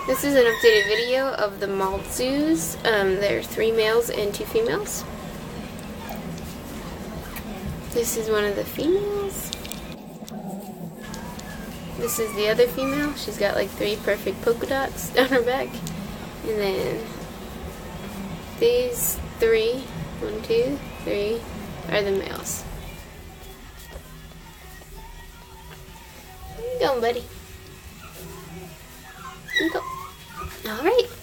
This is an updated video of the Malt-Tzus. There are 3 males and 2 females. This is one of the females. This is the other female. She's got like 3 perfect polka dots down her back. And then these 3, 1, 2, 3, are the males. Where you going, buddy? You go. All right.